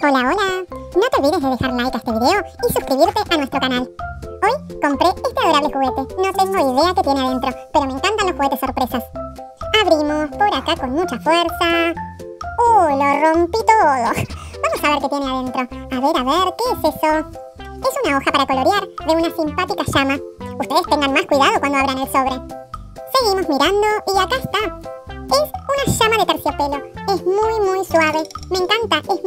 Hola, hola. No te olvides de dejar like a este video y suscribirte a nuestro canal. Hoy compré este adorable juguete. No tengo idea qué tiene adentro, pero me encantan los juguetes sorpresas. Abrimos por acá con mucha fuerza. Lo rompí todo. Vamos a ver qué tiene adentro. A ver, ¿qué es eso? Es una hoja para colorear de una simpática llama. Ustedes tengan más cuidado cuando abran el sobre. Seguimos mirando y acá está. Es una llama de terciopelo. Es muy suave. Me encanta, es